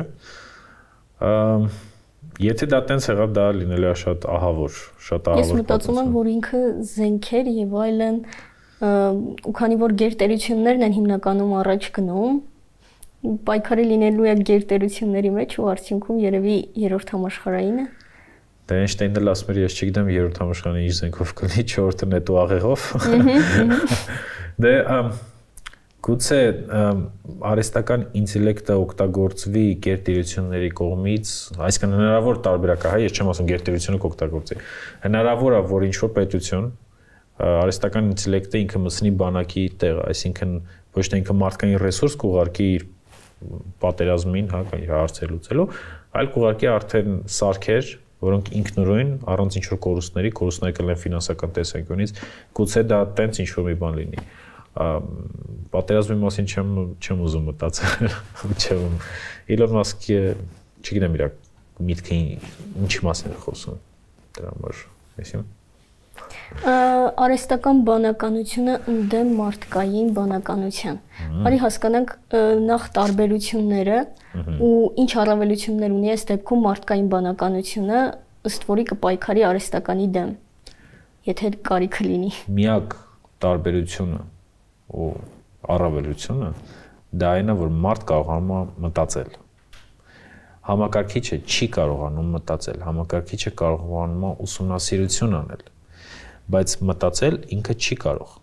Եթե դա տենց եղավ, դա լինելու է շատ ահավոր, շատ ահավոր։ Ես մտածում եմ, որ ինքը զենքեր եւ այլն ու քանի որ գերտերություններն են հիմնականում առաջ գնում, պայքարի լինելու է գերտերությունների մեջ ու արդյունքում երևի երրորդ համաշխարհայինը։ Դա Էյնշտեյնն էլ ասում էր, ես չգիտեմ երրորդ համաշխարհայինը ինչ զենքով կլինի, չորրորդը նետո աղեղով։ Դե գուցե արհեստական ինտելեկտը օգտագործվի գերտերությունների կողմից, այսինքն հնարավոր տարբերակ է, հա, ես չեմ ասում գերտերությունը կօգտագործի։ Հնարավոր է, որ ինչ-որ պետություն արհեստական ինտելեկտը ինքը մտցնի բանակի տեղ, այսինքն ոչ թե ինքը մարդկային ռեսուրս կուղարկի իր պատերազմին, հա, իր հարցեր լուծելու, այլ կուղարկի արդեն սարքեր, որոնք ինքնուրույն առանց ինչ-որ կորուստների կլինեն ֆինանսական տեսանկյունից, գուցե դա տենց ինչ-որ մի բան լինի։ Պատերազմի մասին չեմ ուզում մտածել, չեմ։ Իլոն Մասկը, չգիտեմ իր միտքը ինչի մասին է խոսում դրա համար, այսինքն արհեստական բանականությունը ընդդեմ մարդկային բանականության։ Արի հասկանանք նախ տարբերությունները ու ինչ առավելություններ ունի այս դեպքում մարդկային բանականությունը, ըստ որի կպայքարի արհեստականի դեմ, եթե կարիքը լինի։ Միակ տարբերությունը ու առավելությունը դա այն է, որ մարդ կարողանում է մտածել։ Համակարգիչը չի կարողանում մտածել, համակարգիչը կարողանում է ուսումնասիրություն անել, բայց մտածել ինքը չի կարող։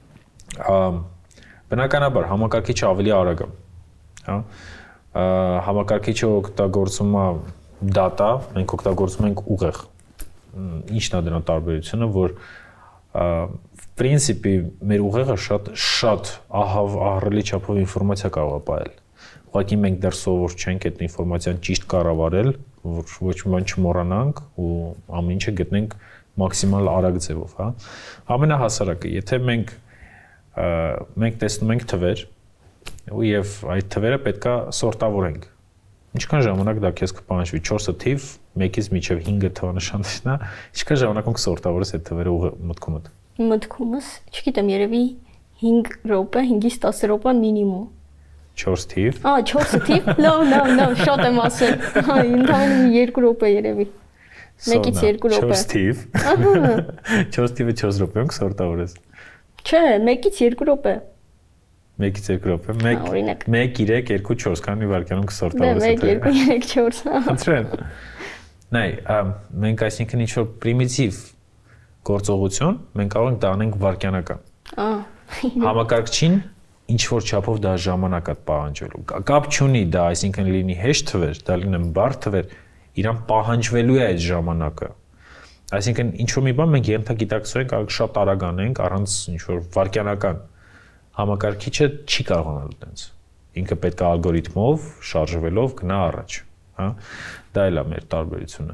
Բնականաբար համակարգիչը ավելի արագ է, հա։ Համակարգիչը օգտագործում է data, մենք օգտագործում ենք ուղեղ։ Ինչն է դրա տարբերությունը, որ принципе մեր ուղեղը շատ ահռելի չափով ինֆորմացիա կարող է պահել։ Ուղղակի մենք դեռ սովոր չենք այդ ինֆորմացիան ճիշտ կառավարել, որ ոչ մի բան չմոռանանք ու ամեն ինչը գտնենք մաքսիմալ արագ ձևով, հա։ Ամենահասարակը, եթե մենք տեսնում ենք թվեր, եւ այդ թվերը պետքա սորտավորենք։ Ինչքան ժամանակ դա քեզ կպահանջվի 4 թիվ, 1-ից մինչև 5 թվանշանն է, ինչքան ժամանակում կսորտավորես այդ թվերը մտքումդ։ Մտքումս, չգիտեմ, երևի 5 րոպե, 5-ից 10 րոպե մինիմում։ 4 թիվ։ 4 թիվ։ Լավ, շատ եմ ասել։ Ընդհանրապես 2 րոպե երևի։ 1-ից 2 րոպե։ 4 թիվ։ 4 թիվը 4 րոպեում կսորտավորես։ Չէ, 1-ից 2 րոպե։ 1-ից 2 րոպե։ 1 3 2 4 քանի վայրկյանում կսորտավորես։ 1 2 3 4։ Ընտրեն։ Նայ, մենք այսինքն ինչ որ պրիմիտիվ գործողություն, մենք կարող ենք դա անենք վայրկյանական։ Համակարգչին ինչ որ չափով դա ժամանակ է պահանջելու։ Կապ չունի դա, այսինքն լինի հեշտ թվեր, դա լինեն բարդ թվեր, իրան պահանջվելու է այդ ժամանակը։ Այսինքն ինչ որ մի բան մենք ենթագիտակցում ենք, կարող շատ արագ անենք առանց ինչ որ վայրկյանական համակարգիչը չի կարողանալ այդպես։ Ինքը պետք է ալգորիթմով շարժվելով գնա առաջ, հա։ Դա էլ է մեր տարբերությունը։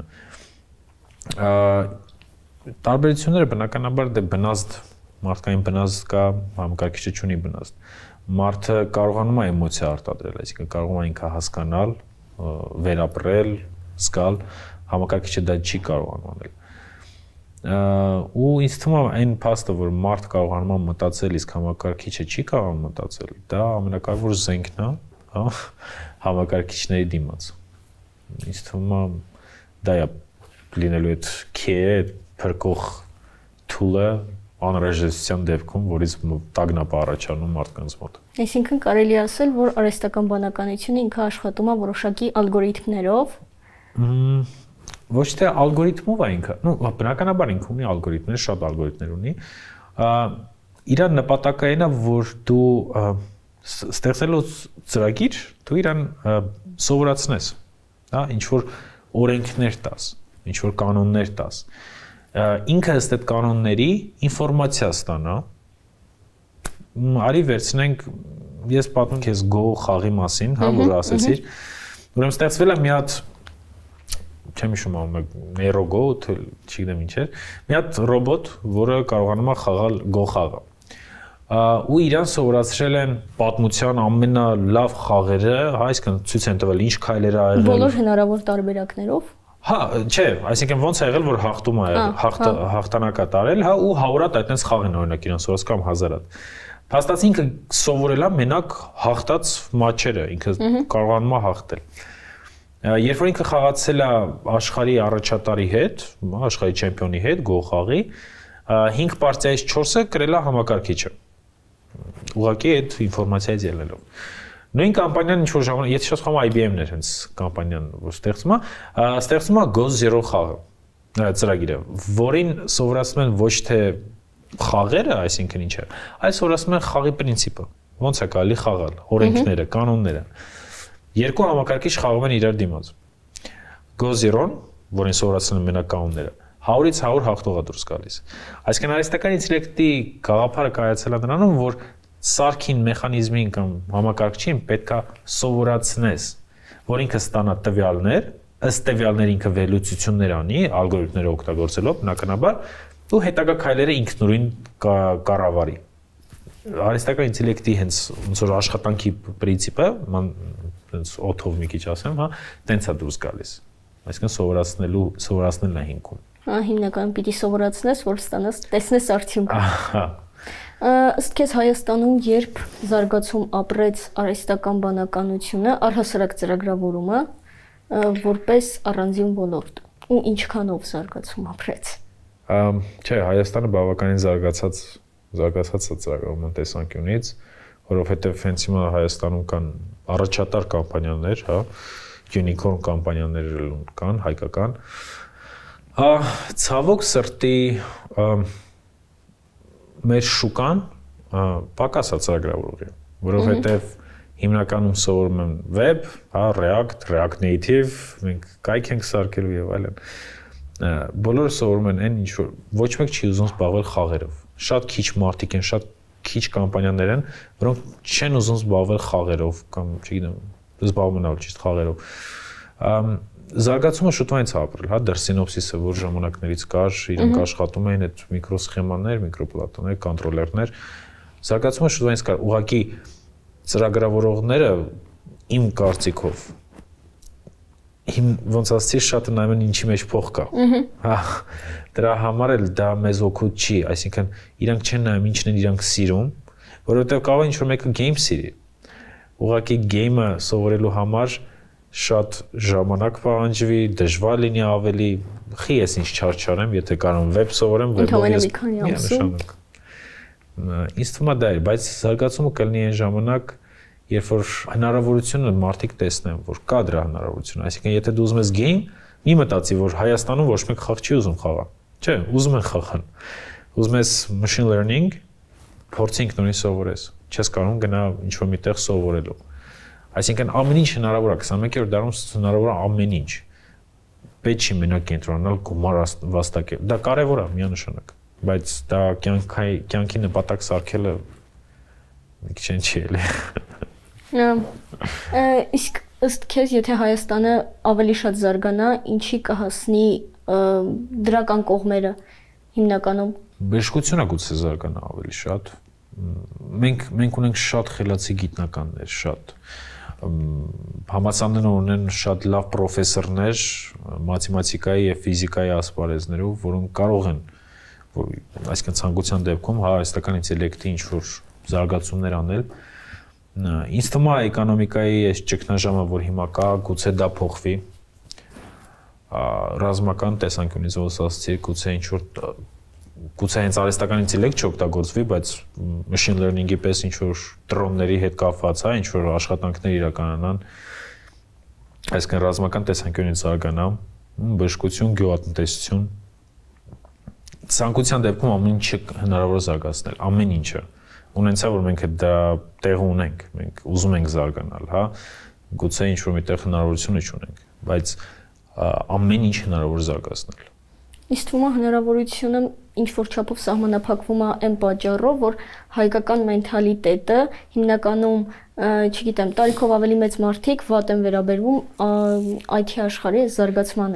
Տարբերությունները բնականաբար դե բնազդ մարդկային բնազդ կա, համակարգիչը չունի բնազդ։ Մարդը կարողանում է էմոցիա արտադրել, այսինքն կարողանում է ինքը հասկանալ, վերապրել, զգալ, համակարգիչը դա չի կարողանում անել։ Ու ինձ թվում է այն փաստը, որ մարդ կարողանում է մտածել, իսկ համակարգիչը չի կարողանում մտածել, դա ամենակարևոր զենքն է, հա, համակարգիչների դիմաց։ Ինձ թվում է դա է լինելու այդ քեյը, փրկող tool-ը անհրաժեշտության դեպքում, որից տագնապ առաջանում մարդկանց մոտ։ Այսինքն կարելի ասել, որ արհեստական բանականությունը ինքը աշխատում է որոշակի ալգորիթմներով։ Ոչ թե ալգորիթմով է ինքը, բնականաբար ինքը ունի ալգորիթմներ, շատ ալգորիթմներ ունի։ Իր նպատակը այն է, որ դու ստեղծելով ծրագիր, դու իրան սովորացնես, հա, ինչ որ օրենքներ տաս, ինչ որ կանոններ տաս։ Ինքը ըստ այդ կանոնների ինֆորմացիա ստանա։ Արի վերցնենք, ես պատմում քեզ Go խաղի մասին, հա, որ ասեցիր։ Ուրեմն ստեղծվել է մի հատ չեմ հիշում անում Nerogo, չգիտեմ ինչ էր, մի հատ ռոբոտ, որը կարողանում է խաղալ Go խաղը։ Ու իրան սովորացրել են պատմության ամենալավ խաղերը, այսինքն ցույց են տվել ինչ քայլեր ա եղել։ Բոլոր հնարավոր տարբերակներով։ Հա, չէ, այսինքն ոնց է եղել, որ հաղթում է եղել, հաղթանակա տարել, հա ու 100-ատ այդտենց խաղ են օրինակ իրան սովորած կամ 1000-ատ։ Փաստացի ինքը սովորել է մենակ հաղթած մատչերը, ինքը կարողանում է հաղթել։ Երբ որ ինքը խաղացել է աշխարհի առաջատարի հետ, աշխարհի չեմպիոնի հետ, Go խաղի, 5 պարտիայից 4-ը կրել է համակարգիչը։ Ուղղակի այդ ինֆորմացիայից ելնելով։ Նույն կամպանիան ինչ որ ժամանակ, եթե չասեմ IBM-ն էր հենց կամպանիան, որ ստեղծում է Go Zero խաղը, ծրագիրը, որին սովորացնում են ոչ թե խաղերը, այսինքն ինչ է, այլ սովորացնում են խաղի պրինցիպը, ոնց է կարելի խաղալ, օրենքները, կանոնները։ Երկու համակարգիչ խաղում են իրար դիմաց։ Go Zero-ն, որին սովորացնում են մենակ կանոնները, 100-ից 100 հաղթող է դուրս գալիս։ Այսինքն արհեստական ինտելեկտի գաղափարը կայացել է նրանում, որ սարքին մեխանիզմին կամ համակարգչին պետքա սովորացնես, որ ինքը ստանա տվյալներ, ըստ տվյալների ինքը վերլուծություններ անի, ալգորիթմները օգտագործելով բնականաբար, ու հետագա քայլերը ինքնուրույն կառավարի։ Արհեստական ինտելեկտի հենց ոնց որ աշխատանքի պրինցիպը, հենց օթով մի քիչ ասեմ, հա, տենց է դուրս գալիս։ Այսինքն սովորացնելն է հիմքում։ Հիմնականում պիտի սովորացնես, որ ստանաս, տեսնես արդյունքը։ Ահա։ Ըստ քեզ Հայաստանում երբ զարգացում ապրեց արհեստական բանականությունը, առհասարակ ծրագրավորումը, որպես առանձին ոլորտ, ու ինչքանով զարգացում ապրեց։ Չէ, Հայաստանը բավականին զարգացած ծրագրավորման տեսանկյունից, որովհետև հենց հիմա Հայաստանում կան առաջատար կամպանիաներ, հա, unicorn կամպանիաներ կան, հայկական։ Ցավոք սրտի մեր շուկան պակաս է ծրագրավորողի, որովհետև հիմնականում սովորում են web, հա, React Native, մենք կայք ենք սարքելու եւ այլն։ Բոլորը սովորում են այն ինչ որ ոչ մեկ չի ուզում զբաղվել խաղերով։ Շատ քիչ մարդիկ են, շատ քիչ կամպանիաներ են, որոնք չեն ուզում զբաղվել խաղերով կամ, չգիտեմ, զբաղվում են ճիշտ խաղերով։ Զարգացումը շուտով այնց ապրել, հա, դեռ Synopsys-ը որ ժամանակներից կար, իրենք աշխատում էին այդ միկրոսխեմաներ, միկրոպլատոներ, կոնտրոլերներ։ Զարգացումը շուտով այնց կար, ուղղակի ծրագրավորողները իմ կարծիքով ոնց ասեցի, շատ նայում են ինչի մեջ փող կա։ Հա, դրա համար էլ դա մեզ օգուտ չի, այսինքն իրանք չեն նայում ինչն են իրանք սիրում, որովհետև կարող է ինչ-որ մեկը գեյմ սիրի։ Ուղղակի գեյմը սովորելու համար շատ ժամանակ պահանջվի, դժվար լինի ավելի, խի ես ինչ չարչարեմ, եթե կարող եմ վեբ սովորեմ, վեբով ես միանշանակ։ Ինձ թվում է դա է, բայց զարգացումը կլինի այն ժամանակ, երբ որ հնարավորությունը մարդիկ տեսնեն, որ կա դրա հնարավորությունը, այսինքն եթե դու ուզում ես գեյմ, մի մտածի, որ Հայաստանում ոչ մեկ խաղ չի ուզում խաղալ։ Չէ, ուզում են խաղան։ Ուզում ես machine learning, փորձի ինքնուրույն սովորես։ Չես կարող գնա ինչ-որ միտեղ սովորելու։ Այսինքն ամեն ինչ հնարավոր է 21-րդ դարում հնարավոր է ամեն ինչ։ Պետք չի մենակ կենտրոնալ գումար վաստակել։ Դա կարևոր է միանշանակ, բայց դա կյանքի նպատակ սարքելը մի քիչ չի էլի։ Իսկ ըստ քեզ, եթե Հայաստանը ավելի շատ զարգանա, ինչի կհասնի դրական կողմերը հիմնականում։ Բժշկությունը գուցե զարգանա ավելի շատ։ Մենք ունենք շատ խելացի գիտնականներ, շատ համալսարանները ունեն շատ լավ պրոֆեսորներ մաթեմատիկայի եւ ֆիզիկայի ասպարեզներով, որոնք կարող են, այսինքն ցանկության դեպքում հայաստական ինտելեկտի ինչ որ զարգացումներ անել։ Ինձ թվում է էկոնոմիկայի այս ճգնաժամը, որ հիմա կա, գուցե դա փոխվի։ Ռազմական տեսանկյունից ոնց ասացի, գուցե հենց արհեստական ինտելեկտ չօգտագործվի, բայց machine learning-ի պես ինչ որ դրոնների հետ կապված, հա, ինչ որ աշխատանքներ իրականանան, այսինքն ռազմական տեսանկյունից զարգանա, բժշկություն, գյուղատնտեսություն, ցանկության դեպքում ամեն ինչը հնարավոր է զարգացնել, ամեն ինչը։ Ունենցա որ մենք դա տեղ ունենք, մենք ուզում ենք զարգանալ, հա, գուցե ինչ որ միտեղ հնարավորություն չունենք, բայց ամեն ինչ հնարավոր զարգացնել։ Իսկ թվում է հնարավորությունը ինչ որ չափով սահմանափակվում է այն պատճառով, որ հայկական մենթալիտետը հիմնականում, չգիտեմ, տարիքով ավելի մեծ մարդիկ վատ են վերաբերվում IT աշխարհի զարգացմանը։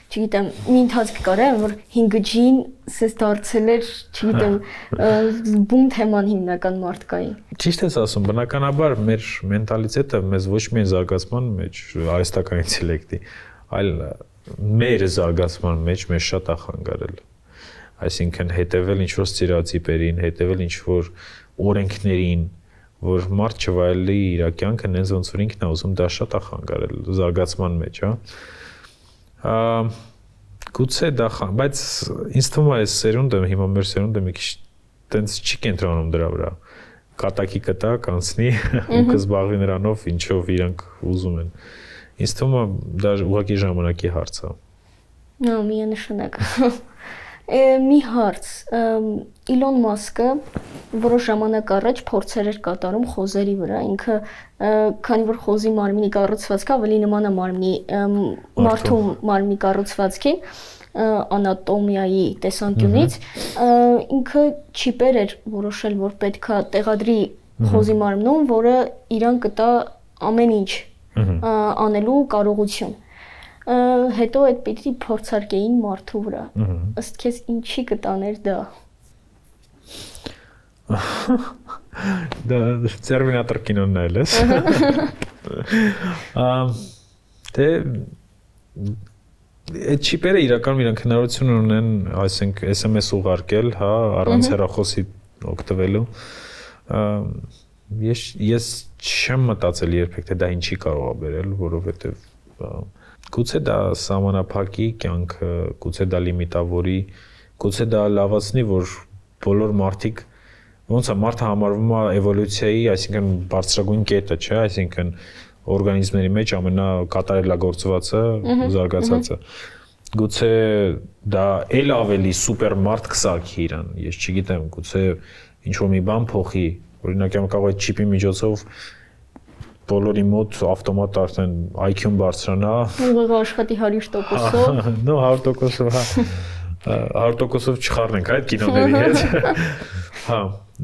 չգիտեմ, մի ընթացք կար, որ 5G-ին սես դարձել էր, չգիտեմ, բում թեման հիմնական մարդկային։ Ճիշտ ես ասում, բնականաբար մեր մենտալիտետը մեզ ոչ միայն զարգացման մեջ, արհեստական ինտելեկտի, այլ մեր զարգացման մեջ մեզ շատ է խանգարել։ Այսինքն հետևել ինչ-որ ստերեոտիպերին, հետևել ինչ-որ օրենքներին, որ մարդ չվայելի իր կյանքը նենց ոնց որ ինքն է ուզում, դա շատ է խանգարել զարգացման մեջ, հա։ Գուցե դա, բայց ինձ թվում է այս սերունդը, հիմա մեր սերունդը մի քիչ տենց չի կենտրոնում դրա վրա։ Կատակի կտակ անցնի ու կզբաղվի նրանով, ինչով իրանք ուզում են։ Ինձ թվում է դա ուղղակի ժամանակի հարց է։ Նո, միանշանակ։ Մի հարց, Իլոն Մասկը որոշ ժամանակ առաջ փորձեր էր կատարում խոզերի վրա, ինքը քանի որ խոզի մարմնի կառուցվածքը ավելի նման է մարդու մարմնի կառուցվածքին, անատոմիայի տեսանկյունից, ինքը չիպեր էր որոշել, որ պետքա տեղադրի խոզի մարմնում, որը իրան կտա ամեն ինչ անելու կարողություն։ Հետո այդ պիտի փորձարկեին մարդու վրա։ Ըստ քեզ ինչի կտաներ դա։ Դա Terminator կինոն նայել ես։ Դե այդ չիպերը իրականում իրանք հնարավորություն ունեն, այսինքն SMS ուղարկել, հա, առանց հեռախոսի օգտվելու։ Ես չեմ մտածել երբեք, թե դա ինչի կարող է բերել, որովհետև գուցե դա սահմանափակի կյանքը, գուցե դա լիմիտավորի, գուցե դա լավացնի, որ բոլոր մարդիկ ոնց է մարդը համարվում է էվոլյուցիայի, այսինքն բարձրագույն կետը, չէ, այսինքն օրգանիզմների մեջ ամենակատարելագործվածը, զարգացածը։ Գուցե դա էլ ավելի սուպեր մարդ կսարքի իրան, ես չգիտեմ, գուցե ինչ-որ մի բան փոխի, օրինակ կարող է չիպի միջոցով բոլորի մոտ ավտոմատ արդեն IQ-ն բարձրանա։ Ուղղակի աշխատի 100%-ով։ Նո 100%-ով, հա։ 100%-ով չխառնենք այդ կինոների հետ։ Հա։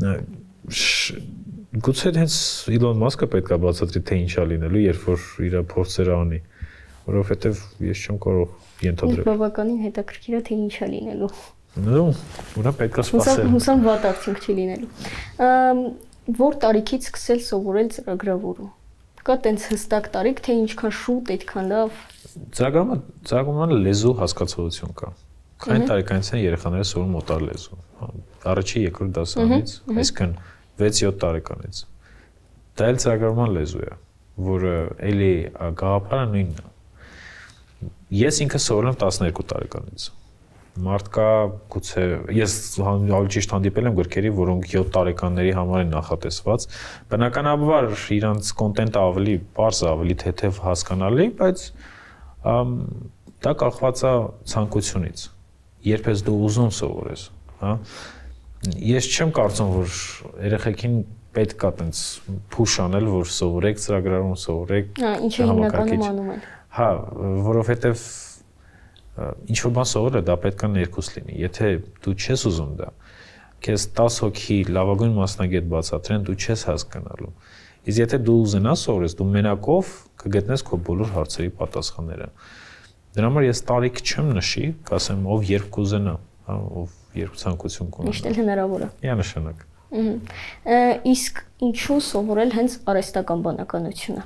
Գուցե հենց Իլոն Մասկը պետք է բացատրի, թե ինչ է լինելու, երբ որ իր փորձերը անի, որովհետև ես չեմ կարող ենթադրել։ Բավականին հետաքրքիր է, թե ինչ է լինելու։ Նո, ուրա պետք է սպասել։ Հուսամ վատ արդյունք չի լինելու։ Որ տարիքից սկսել սովորել ծրագրավորում։ Կա տենց հստակ տարիք, թե ինչքան շուտ, այդքան լավ։ Ծրագրավորման լեզու հասկացողություն կա։ Քանի տարեկանից են երեխաները սովորում օտար լեզու։ Առաջի երկրորդ դասարանից, այսինքն 6-7 տարեկանից։ Դա էլ ծրագրավորման լեզու է, որը էլի գաղափարը նույնն է։ Ես ինքս սովորել եմ 12 տարեկանից։ Մարդկա գուցե ես ավելի ճիշտ հանդիպել եմ գրքերի, որոնք 7 տարեկանների համար են նախատեսված։ Բնականաբար իրանց կոնտենտը ավելի պարզ, ավելի թեթև հասկանալի, բայց դա կախված է ցանկությունից։ Երբ ես դու ուզում սովորես, հա։ Ես չեմ կարծում, որ երեխեքին պետք է տենց փուշ անել, որ սովորեք ծրագրավորում, սովորեք։ Ինչը հիմնականում անում են։ Հա, որովհետև ինչ-որ բան սովորելը դա պետք է ներքուս լինի։ Եթե դու չես ուզում դա, քեզ 10 հոգի լավագույն մասնագետ բացատրեն, դու չես հասկանալու։ Իսկ եթե դու ուզենաս սովորես, դու մենակով կգտնես քո բոլոր հարցերի պատասխանները։ Դրա համար ես տարիք չեմ նշի, կասեմ ով երբ կուզենա, հա, ով երբ ցանկություն կունենա։ Միշտ էլ հնարավոր է։ Միանշանակ։ Իսկ ինչու սովորել հենց արհեստական բանականությունը։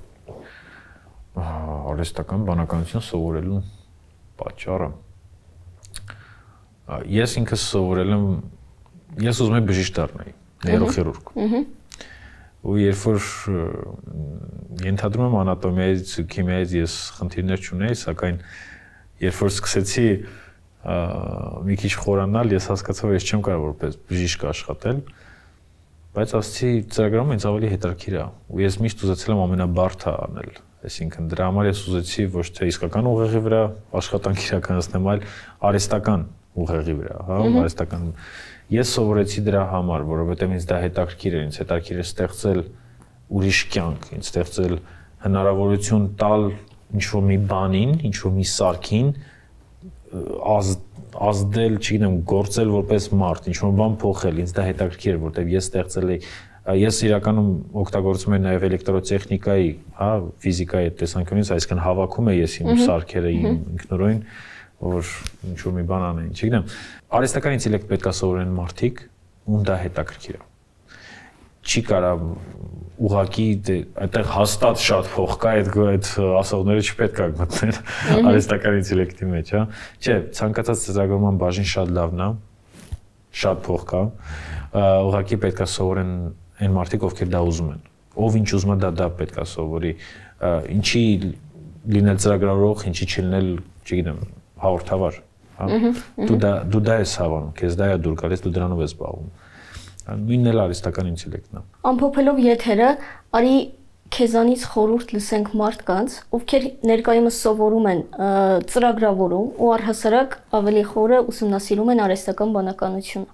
Արհեստական բանականություն սովորելու պատճառը։ Ես ինքս սովորել եմ, ես ուզում եմ բժիշկ դառնալ, նեյրոխիրուրգ։ Ու երբ որ ենթադրում եմ անատոմիայից, քիմիայից ես խնդիրներ չունեի, սակայն երբ որ սկսեցի մի քիչ խորանալ, ես հասկացա, որ ես չեմ կարող որպես բժիշկ աշխատել, բայց ասացի ծրագրավորումը ինձ ավելի հետաքրքիր է, ու ես միշտ ուզեցել եմ ամենաբարդը անել։ Այսինքն դրա համար ես ուզեցի ոչ թե իսկական ուղեղի վրա աշխատանք իրականացնեմ, այլ արհեստական ուղեղի վրա, հա, արհեստական։ Ես սովորեցի դրա համար, որովհետև ինձ դա հետաքրքիր էր, ինձ հետաքրքիր է ստեղծել ուրիշ կյանք, ինձ ստեղծել հնարավորություն տալ ինչ-որ մի բանին, ինչ-որ մի սարքին ազդել, չգիտեմ, գործել որպես մարդ, ինչ-որ բան փոխել, ինձ դա հետաքրքիր էր, որովհետև ես ստեղծել էի Ես իրականում օգտագործում եմ նաև էլեկտրոտեխնիկայի, հա, ֆիզիկայի տեսանկյունից, այսինքն հավաքում եմ ես իմ սարքերը ինքնուրույն, որ ինչ-որ մի բան անեն, չգիտեմ։ Արհեստական ինտելեկտ պետք է սովորեն մարդիկ, ում դա հետաքրքիր է։ Չի կարա ուղակի այդտեղ հաստատ շատ փող կա, այդ ասողները չպետք է մտնել արհեստական ինտելեկտի մեջ, հա։ Չէ, ցանկացած ծրագրման բաժին շատ լավն է, շատ փող կա, ուղղակի պետք է սովորեն այն մարդիկ, ովքեր դա ուզում են։ Ով ինչ ուզում է, դա պետք է սովորի։ Ինչի լինել ծրագրավորող, ինչի չլինել, չգիտեմ, հաղորդավար, հա։ Դու դա ես հավանում, քեզ դա է դուր գալիս, դու դրանով ես զբաղվում։ Նույնն էլ արհեստական ինտելեկտն է։ Ամփոփելով եթերը, արի քեզանից խորհուրդ լսենք մարդկանց, ովքեր ներկայումս սովորում են ծրագրավորում ու առհասարակ ավելի խորը ուսումնասիրում են արհեստական բանականությունը։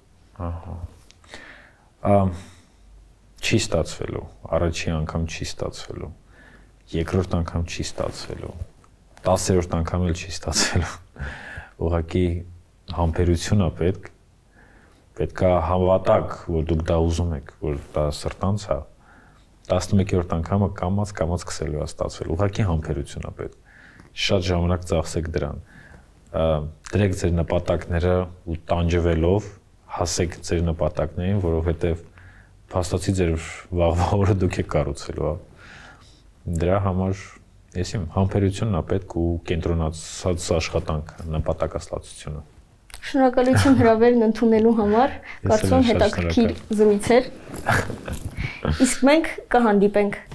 Ահա։ Չի ստացվելու, առաջին անգամ չի ստացվելու, երկրորդ անգամ չի ստացվելու, 10-րդ անգամ էլ չի ստացվելու։ Ուղղակի համբերություն է պետք է հավատաք, որ դուք դա ուզում եք, որ դա սրտանց է, 11-րդ անգամը կամաց սկսելու է ստացվել, ուղղակի համբերություն է պետք, շատ ժամանակ ծախսեք դրան, դրեք ձեր նպատակները ու տանջվելով հասեք ձեր նպատակներին, որովհետև փաստացի ձեր վաղվա օրը դուք եք կառուցելու, դրա համար ես իմ համբերությունն է պետք ու կենտրոնացած աշխատանք, նպատակասլացությունը։ Շնորհակալություն հրավերն ընդունելու համար, կարծում եմ հետաքրքիր զրույց էր։ Իսկ մենք կհանդիպենք